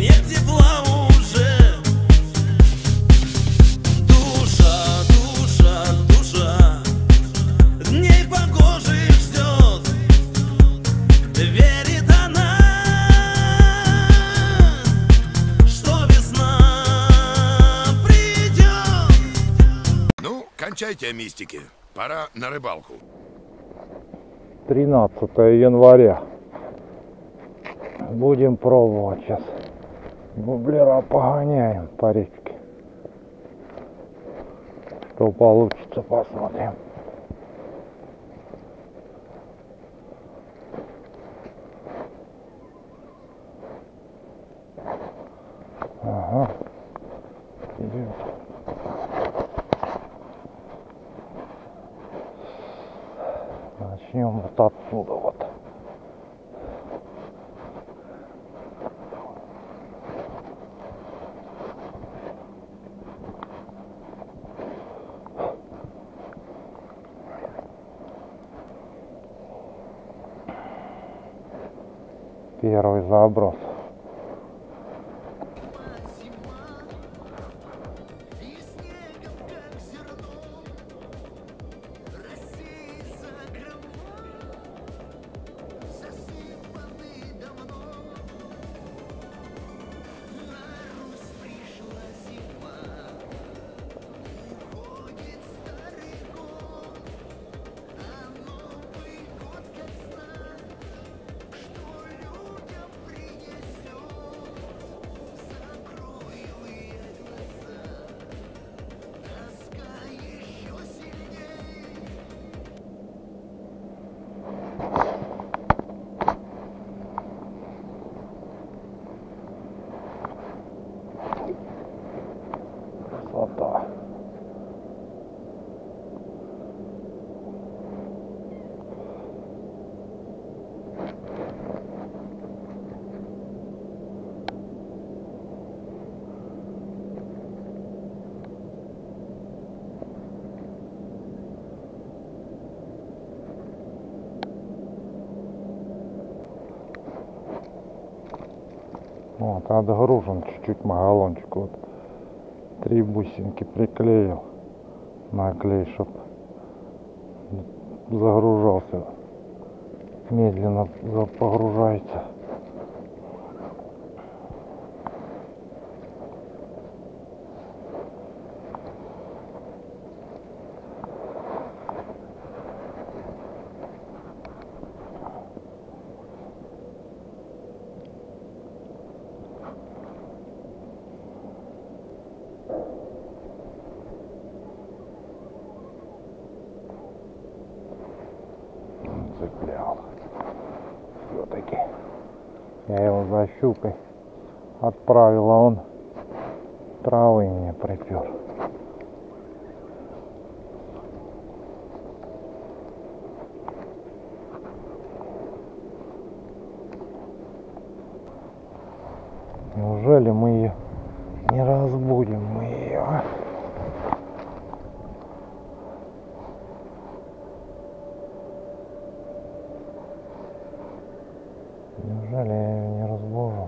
нет тепла уже. Душа, душа, душа дней погожих ждет. Верит она, что весна придет. Ну, кончайте о мистике. Пора на рыбалку. 13 января. Будем пробовать сейчас. Воблера погоняем по речке. Что получится, посмотрим. Ага. Идет. Начнем вот отсюда вот. Первый заброс. Красота. Вот, отгружен чуть-чуть магалончик. Вот 3 бусинки приклеил на клей, чтоб загружался. Медленно погружается. Цеплял. Все-таки я его за щукой отправил, а он травы мне припер. Неужели мы ее не разбудим? Мы ее. Неужели я ее не разбужу?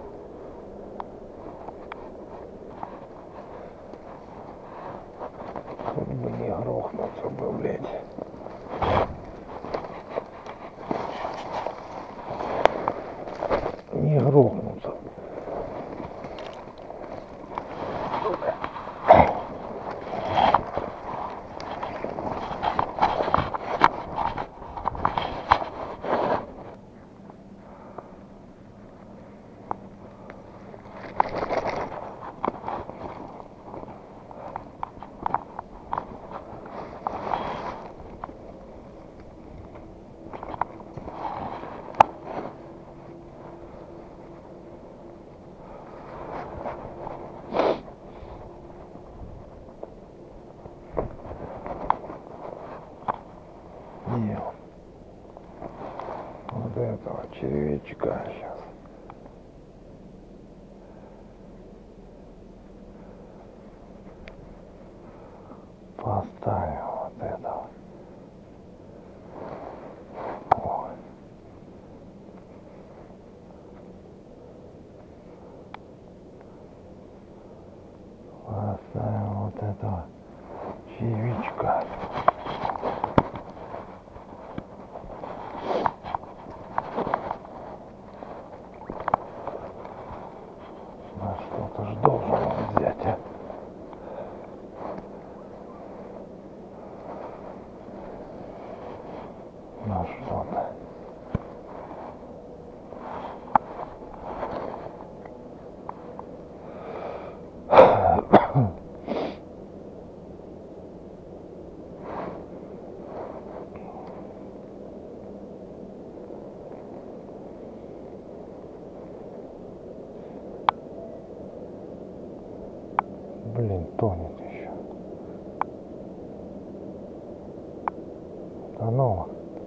Хоть бы не грохнуться бы, блядь. Не грохнуться. Вот этого червячка сейчас. Поставим вот этого. О. этого червячка. На что-то ж должен он взять, а? На что-то. Блин, тонет еще. Тонуло.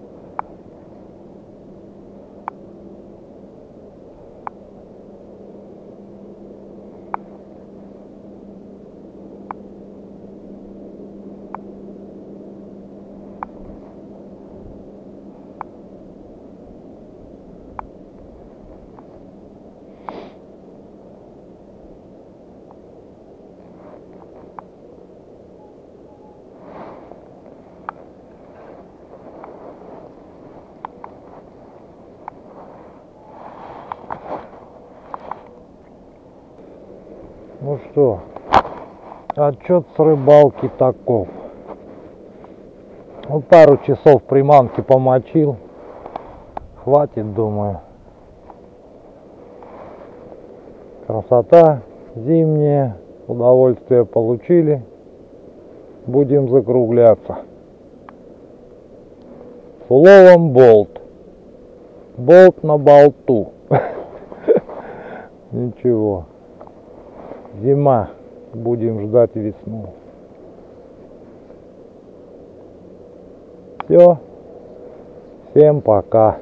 Ну что, отчет с рыбалки таков. Ну, пару часов приманки помочил. Хватит, думаю. Красота зимняя. Удовольствие получили. Будем закругляться. С уловом болт. Болт на болту. Ничего. Зима. Будем ждать весну. Все. Всем пока.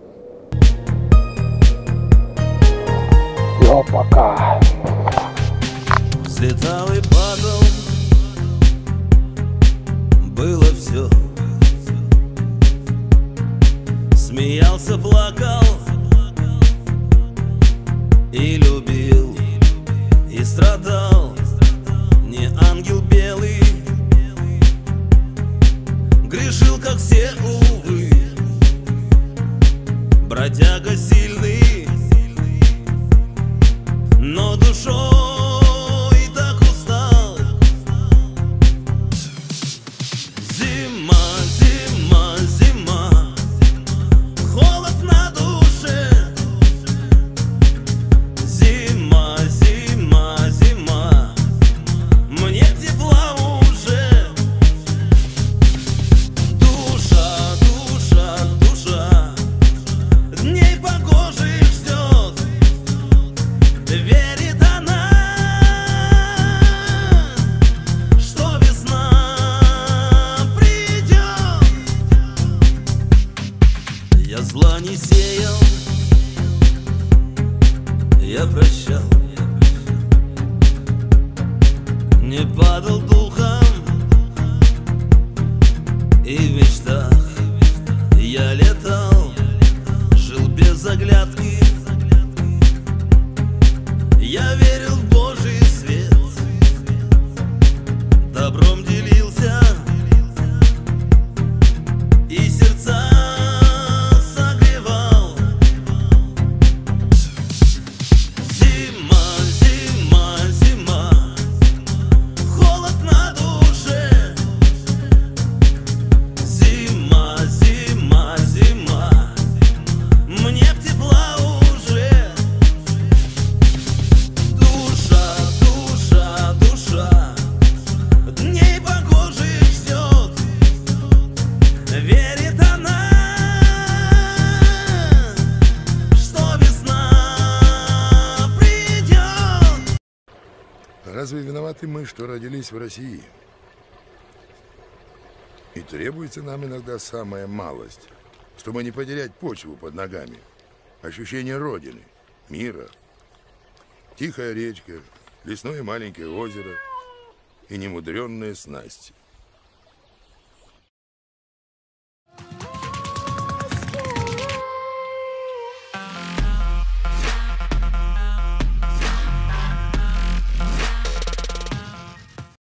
Все, пока. Взлетал и падал, было все. Смеялся, плакал и любил, и страдал. Не ангел белый, грешил, как все, увы. Бродяга сильный, но душой так устал. Зима, зима, зима, холод на душе. Зима, зима, зима, мне тепла уже. Душа, душа, душа дней погожих ждет. Верит она, что весна придет. Я зла не сеял, я прощал, не падал духом, и в мечтах я летал, жил без оглядки. Я верил в Божий свет, добром делился и сердца согревал. Зима, зима, зима, холод на душе. Зима, зима, зима, мне б тепла уже. Душа, душа, душа дней погожих ждет. Верит она, что весна придет. Разве виноваты мы, что родились в России? И требуется нам иногда самая малость, чтобы не потерять почву под ногами, ощущение родины, мира. Тихая речка, лесное маленькое озеро и немудренные снасти.